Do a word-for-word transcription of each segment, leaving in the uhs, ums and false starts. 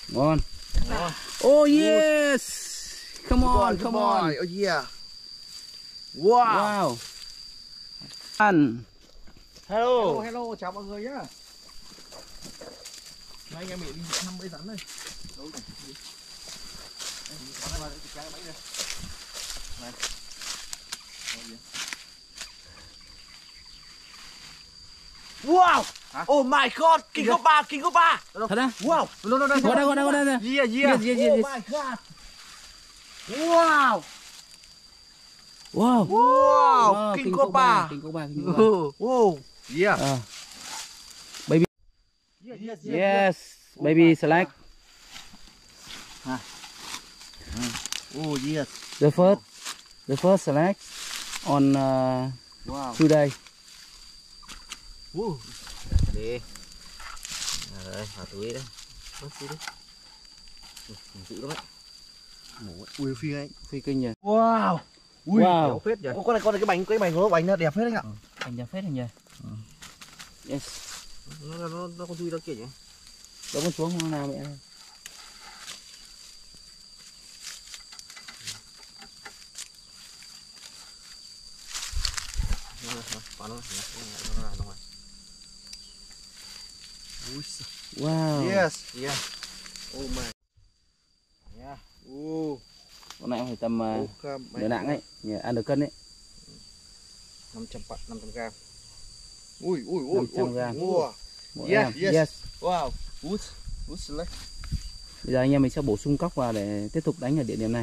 Ngon. Oh yes. Come on, come on. Oh yeah. Wow. Wow. Ăn. Hello. Hello, chào mọi người nhá. Nay anh em mình đi năm bẫy rắn đây. Đâu này. Đây, bắn cái bẫy đây. Này. Wow. Hả? Oh my god, King of Ba, King of Ba. Thật á? Wow. No no no. Ngồi đây, ngồi đây, ngồi đây. Yeah, yeah. Yes, yes, yes, Oh yes. my god. Wow. Wow. Wow, Wow, King King of Ba. King of Ba, King of Ba. Wow. Yeah. Uh, baby. Yes, yes, yes. Yes. Baby select. Oh yes. The first. The first select on uh, Wow. today. Wow. Đi. Rồi, vào túi đấy. Bớt túi đi. Dữ lắm đấy. Ui phi anh. Phi kinh nhỉ. Wow. Ui, Wow. phết vậy. Con này con này cái bánh cái bánh của nó bánh nó đẹp phết anh ạ. Anh đẹp phết anh nhỉ. Yes. Nó nó nó con thui đó kiểu nhỉ. Đổ con xuống không nào mẹ. Wow. Yes. Yeah. Oh my. Yeah. Oh. Con này phải tầm uh, Okay. nửa nặng ấy, nhỉ, ăn được cân đấy. năm trăm gram. Ui ui ui. năm trăm gram. Wow. Một Yes, em. yes. Yes. Wow. Good. Good select. Bây giờ anh em mình sẽ bổ sung cóc vào để tiếp tục đánh ở địa điểm này.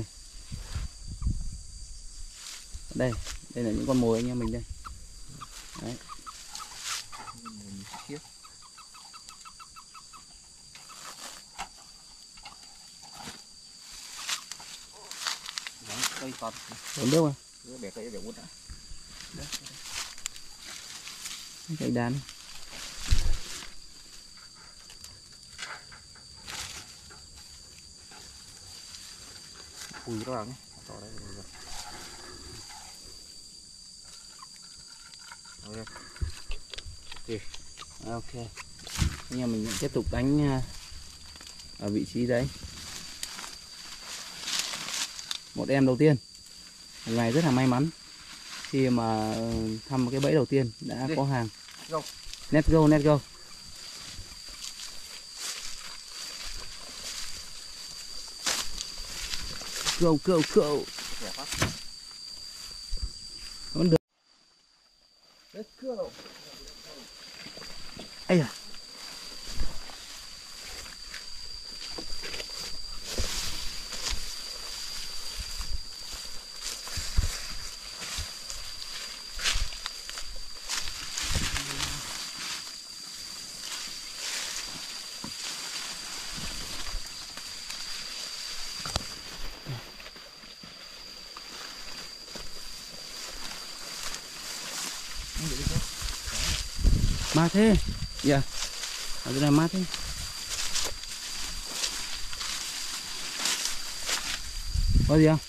Đây, đây là những con mồi anh em mình đây. Đấy. Cây con. Bốn đâu à? Bẻ cây bẻ út đã. Cây đàn. Ui các bạn nhé. Ok. Ok. Anh em mình tiếp tục đánh ở vị trí đấy. Một em đầu tiên. Một ngày rất là may mắn khi mà thăm cái bẫy đầu tiên đã Đi. có hàng. Go. Let's go, let's go. Go, go, go. Vẫn được. Let's go. Ây à. Mát thế. Dạ. Yeah. Ở đây là mát thế. Có gì không?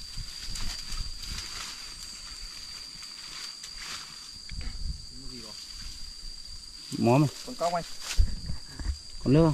Mó mà. Còn cong anh. Còn nước không?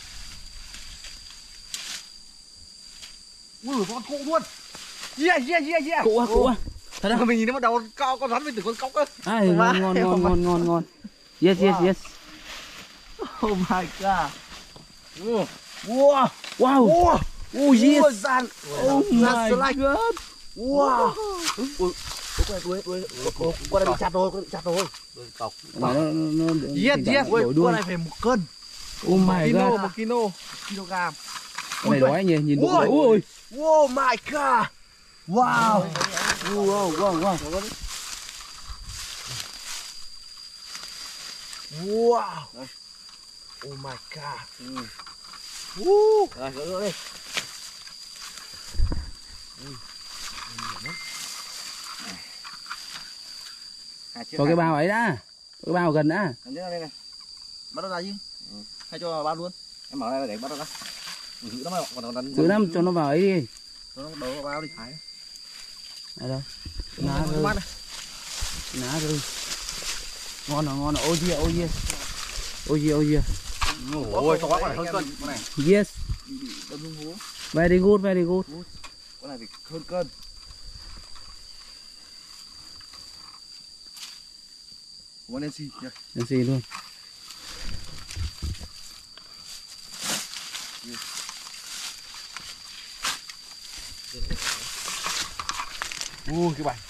Ui con cụ luôn. Yeah yeah yeah yeah. Cụ à, cụ à. Thật ra mình nhìn nó bắt đầu cao con rắn mình tưởng con cóc á. À, ngon ngon ngon ngon ngon ngon. Yes yes yes. Oh my god. Wow. Wow. Wow. Oh yes. Oh my god. Wow. Ui. Con này đuôi đuôi con này bị chặt rồi, con bị chặt rồi. Đuôi cọc. Nó nó Yes yes. Con này phải một cân. Oh my god. một kilo, kg. Con này đói nhỉ, nhìn bụng. Ui. Oh my god. Wow. Wow wow wow. Wow. Oh my god. Ừ. Uh. Rồi, gỡ gỡ đi. Cho cái bao ấy đã. Cho cái bao gần đã. Đây này. Bắt nó ra chứ. Ừ. Hay cho bao luôn. Em mở ra để bắt nó ra. Giữ nó mà còn nó giữ lắm cho nó vào ấy đi. Cho nó đầu vào bao đi phải. Ở đâu? Ná rơi. Ná rơi. Ngon rồi, ngon rồi. Ôi yeah, ôi yeah. Ôi yeah, ôi yeah. Ôi to quá, con này hơn cân con này. Yes. bị bị đâm xuống hố. Very good, very good. Con này phải hơn cân. Con Nancy nhỉ? Nancy luôn. Ui cái bành.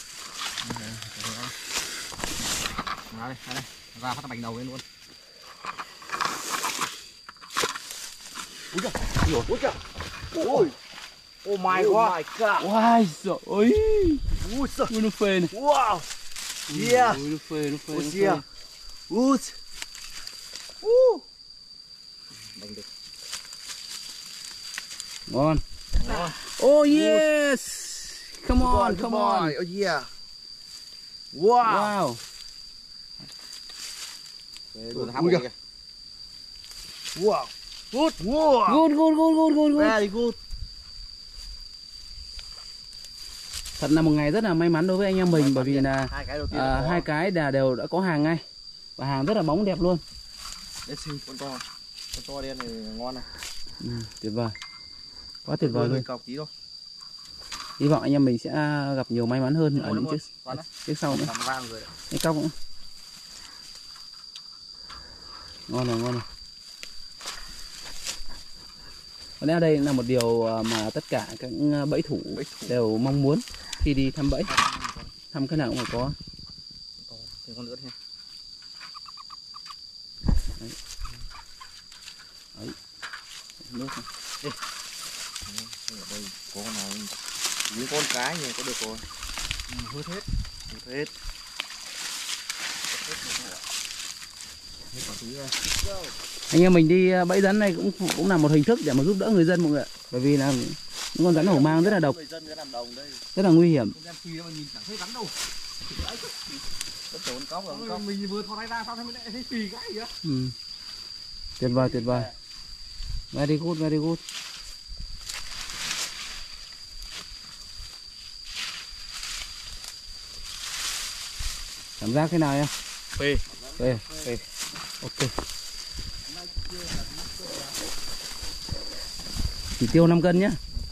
Ra đây, ra đây, ra phát bành đầu lên luôn. Ui kìa, ui kìa. Ôi. Oh my god. Oh my god. Wow, trời ơi. Ui giời. Ui nó phê này. Wow. Yeah. Ui nó phê, nó phê, Ui nó xìa. phê. Ui. Uh. Bành được. Ngon. Ngon. Oh yes. Come on, come on. Oh yeah. Wow. Wow. Ui kìa. Wow. Good. Wow. Good, good, good, good, good, good. Very good. Thật là một ngày rất là may mắn đối với anh em mình, bởi vì là hai cái đầu tiên à, hai cái là đều đã có hàng ngay và hàng rất là bóng đẹp luôn. Đây xin con to, con to đen này ngon này. Ừ, tuyệt vời, quá tuyệt vời luôn. Cọc tí thôi. Hy vọng anh em mình sẽ gặp nhiều may mắn hơn ở những chiếc chiếc sau nữa. Vang rồi đấy. Cái cóc nữa. Ngon rồi, ngon rồi. Có lẽ đây là một điều mà tất cả các bẫy thủ, bẫy thủ đều mong muốn khi đi thăm bẫy. Thăm cái nào cũng phải có. Thêm con nữa thôi. Đấy. Đấy. Nước này. Đi. Ở đây có con nào những con cái này có được rồi. Hút hết. Hút hết. Hết quả túi ra. Anh em mình đi bẫy rắn này cũng cũng là một hình thức để mà giúp đỡ người dân mọi người ạ. Bởi vì là những con rắn hổ mang rất là độc, rất là nguy hiểm. Mình vừa thò tay ra sao thấy thấy phì cái gì á. Ừ. Tuyệt vời, tuyệt vời. Very good, very good. Cảm giác thế nào nhá? Phê. Phê. Phê. Ok. Chỉ tiêu năm cân nhá.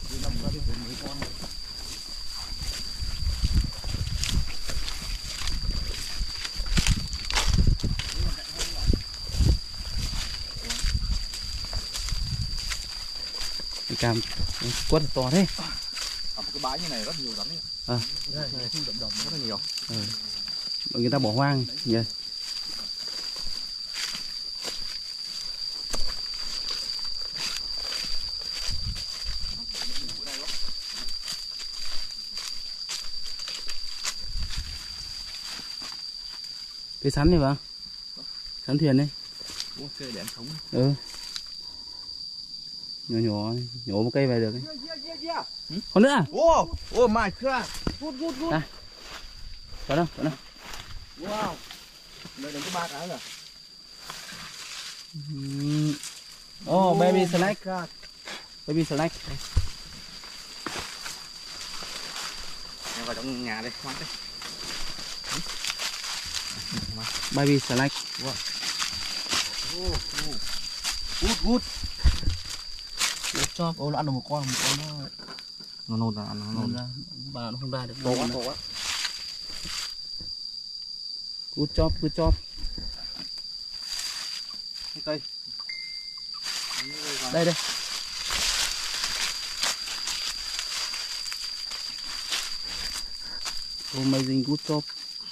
Cam quất to thế. Ở một cái bãi như này rất nhiều rắn ấy. À. Đây, thu đậm đậm rất là nhiều. Ừ. Người ta bỏ hoang nhỉ. Yeah. Cái sắn này vào. Sắn thuyền đấy. Ủa, cây đèn sống. Ừ. Nhỏ nhỏ, nhổ một cây về được ấy. Yeah, yeah, yeah. Ừ? Còn nữa à? Wow, oh my god. Good, good, good. À. Có đâu, có đâu. Wow. Đây đến có ba cái rồi. Oh, baby snake. Baby snake. Em vào trong nhà đây, ngoan đây. Baby snake. Wow. Oh, oh. Good, good. Cho. Ô, nó ăn được một con, một con nó nó nôn ra, nó nôn ra. Bà nó không ra được. To quá, to quá. Good job, good job. Cây. Đây đây. Amazing, good job.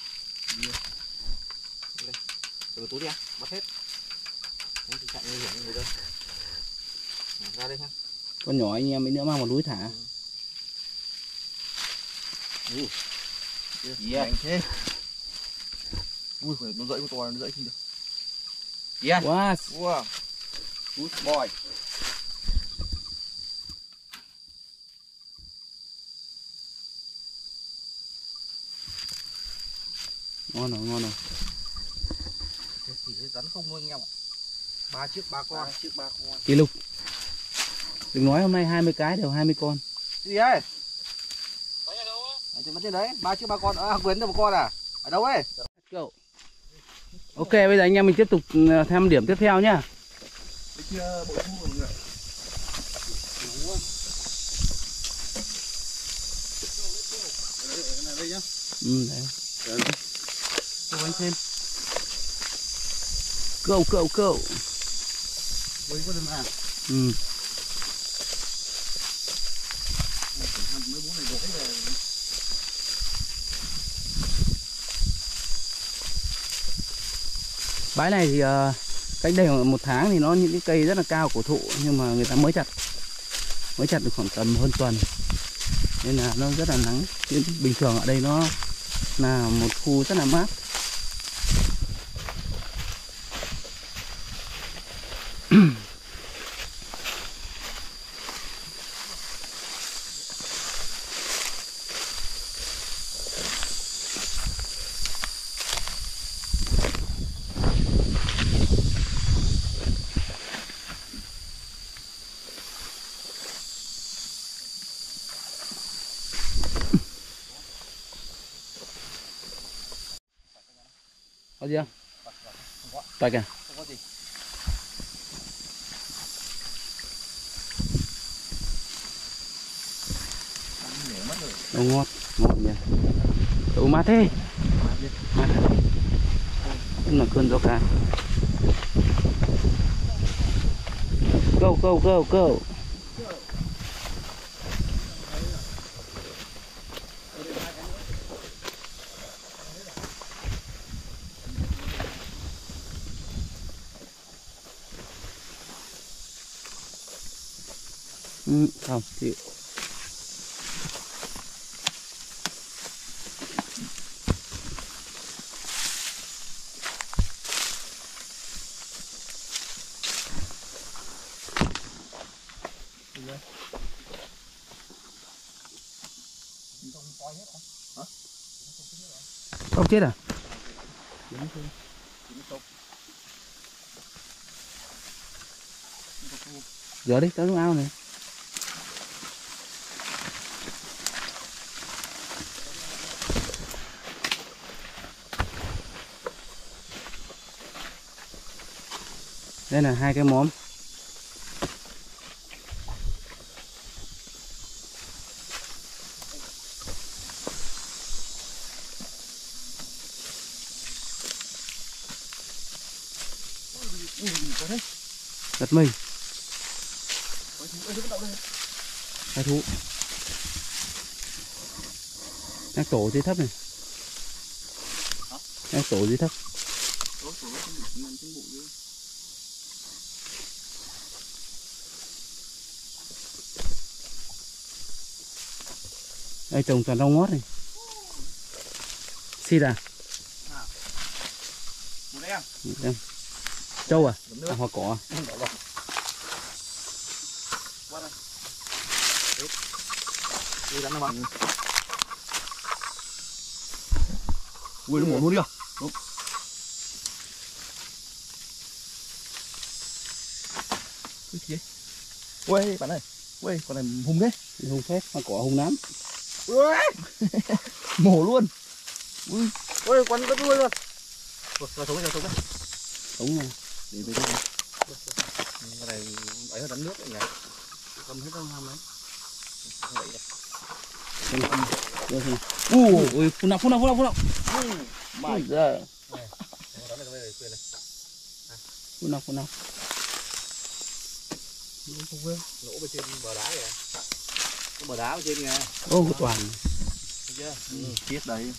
Đây. Từ túi đi à, bắt hết. Nó thì chạy nguy hiểm như người dân. Ra đây ha. Con nhỏ anh em ấy nữa mang một núi thả. Ừ. Yeah. Thế. Ui, nó dậy con to, nó dậy không được. Yeah. Wow. Wow. Good boy. Ngon rồi, ngon rồi. Thế thì rắn không nuôi anh em ạ. Ba chiếc ba con. Ba chiếc ba con. Kỷ lục. Đừng nói hôm nay hai mươi cái đều hai mươi con. Cái gì ấy? Ở đâu á? Ở trên đấy, ba chiếc ba con. À, Quyến được một con à? Ở đâu ấy? Ok, bây giờ anh em mình tiếp tục thêm điểm tiếp theo nhá. Bên kia bội thu rồi mọi người. Ừ, đấy. Cô anh thêm. Go, go, go. Quay có đừng à. Ừ. Mấy bố này gỗ về. Bãi này thì uh, cách đây khoảng một tháng thì nó những cái cây rất là cao cổ thụ, nhưng mà người ta mới chặt mới chặt được khoảng tầm hơn tuần nên là nó rất là nắng. Chứ bình thường ở đây nó là một khu rất là mát. Có gì không? Bạch à? Không có gì. Đâu ngọt, ngọt nhỉ. Đậu mát thế. Mát thế. Rất là cơn gió cả. Go, go, go, go. Ừ, không, chịu. Không chết à? Rửa đi, tao xuống ao này. Đây là hai cái móm. Giật mình. Hai thú. Đang tổ dưới thấp này. Đang tổ dưới thấp. Đây trồng toàn rau ngót này. Xịt à? Em. Trâu à? À hoa cỏ à? Đi đánh nó bằng. Ui nó mổ luôn đi à? Đúng. Cái gì? Ui bạn ơi. Ui con này hung thế. Hung phết, hoa cỏ hung lắm. Ui. Mổ luôn. Ui. Ui quấn rất đuôi luôn. Ui cho xuống cho xuống. Đúng rồi. Để về đây. Cái này ấy nó đánh nước nhỉ. Cầm hết trong hầm đấy. Ui, ui, phun nào, phun nào, phun nào, phun nào. Bây giờ. Phun nào, phun nào. Lỗ bên trên bờ đá kìa. Có bờ đá bên trên kìa. Ô, một toàn. Thấy chưa? Ừ, chết đấy.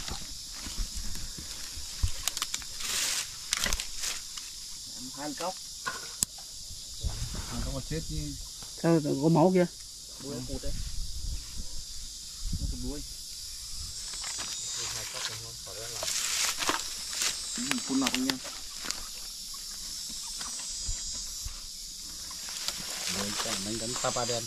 Hai cốc. Hai cốc mà chết chứ. Sao có máu kia? Đuôi nó cụt đấy. Nó cụt đuôi. Hai cốc này không khỏi ra là. Phun nọc anh em. Rồi chẳng đánh đánh papa đen.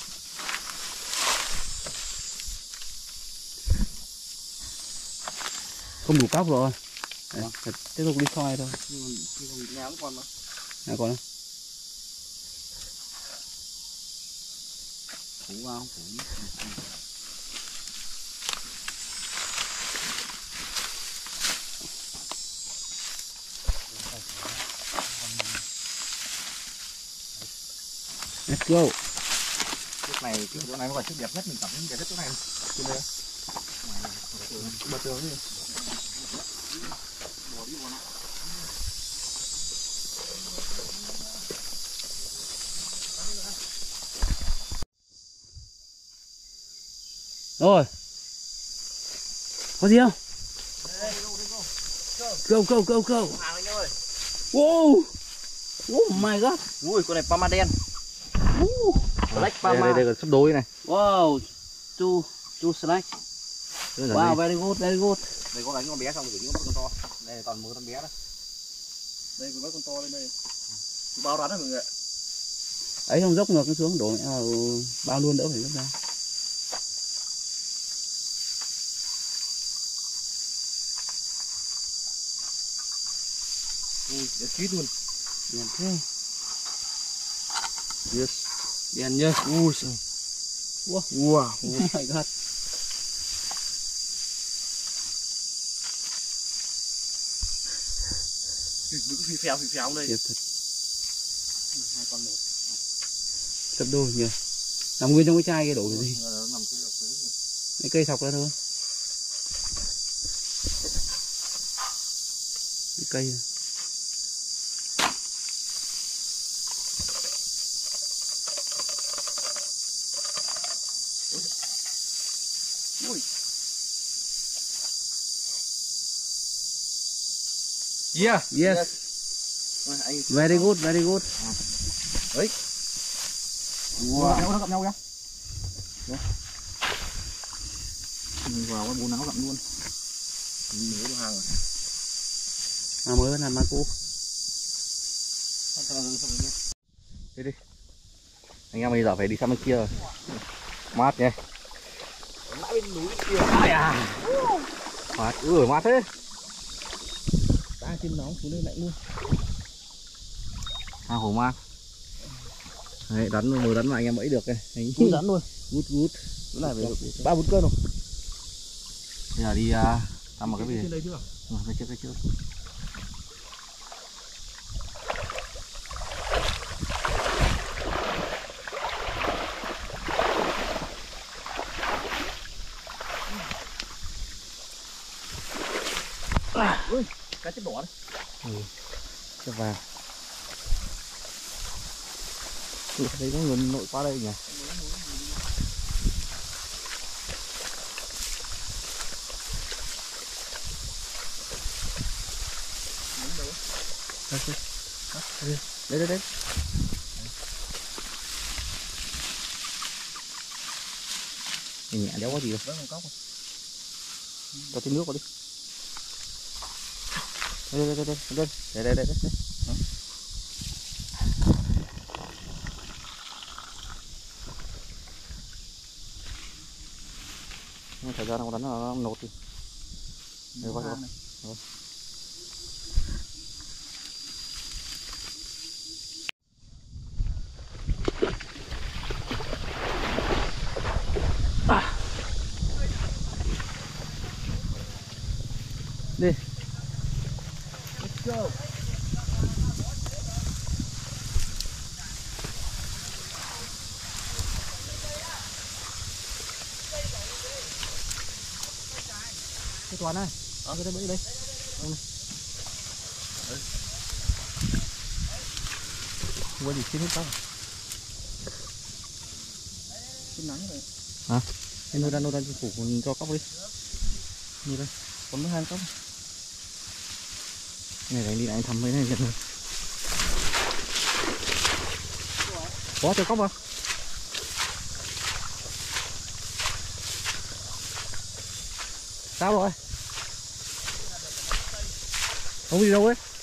Không đủ cóc rồi. Đấy, phải tiếp tục đi soi thôi. Nhưng nhà cũng còn mà. Nhà còn không? Phủ vào, phủ. Let's go. Lúc này cái chỗ này nó là chiếc đẹp nhất, mình cảm thấy đẹp nhất chỗ này. Trên đây. bờ tường đi. Rồi. Có gì không? Go go go go. Hàng anh ơi. Wow. Oh my god. Ui, con này Pama đen. Uh. Black Pama. Đây, đây, đây là sắp đối này. Wow. Two two snack. Wow, very good, very good. Đây có đánh con bé xong rồi, những con to. Đây toàn một con bé đó. Đây vừa bắt con to lên đây. Bao rắn đấy mọi người ạ. Ấy không dốc ngược nó xuống đổ à, bao luôn đỡ phải dốc ra. Ui, để chít luôn. Đèn thế. Yes. Đèn nhá. Ui sao. Wow. Wow. Oh my god. Cứ phi phèo phi phèo đây. Tiếp thật. Hai con một. Tập đôi nhỉ. Nằm nguyên trong cái chai kia đổ cái gì? Nó nằm cái Cái cây thọc ra thôi. Cái cây này. Ui. Yeah. Yes. Yes. Anh Very good, very good. đấy. Wow. Nó gặp nhau kìa. Đấy. Mình vào cái bún áo gặm luôn. Mình mới được hàng rồi. À mới là Marco. Đi đi. Anh em bây giờ phải đi sang bên kia rồi. Mát nhỉ. Mãi bên núi bên kia. Ai à. Mát, ừ mát thế. Ta trên nóng xuống đây lạnh luôn. À hồ mát. Đấy, đánh mới đánh mà anh em bẫy được này. Cú rắn luôn. Gút gút. Cái này phải được ba bốn cân rồi. Bây giờ đi uh, làm một cái gì? Trên đây chưa? Ừ, đây trước đây trước. À, ui, cá chép đỏ đấy. Ừ. Chép vàng. Ừ, thấy có người nội qua đây nhỉ? Đây đây đây. Nhẹ đéo có gì đâu. Vẫn còn cóc. Cho tí nước vào đi. Đây đây đây đây đây đây đây đây đây. Nhưng thời gian nó đánh nó nốt đi. Đây qua rồi. À. Đi. Let's go. Cái toàn này. Ở cái đây bẫy đây. Đây này. Ủa gì xin hết tao. Xin nắng rồi. Hả? Cái nơi ra nơi ra phủ cho cóc đi. Như đây. Còn mấy hai cốc. Này anh đi lại anh thăm mấy này gần rồi. Có cho cóc không? Sao rồi? Không đi đâu ấy.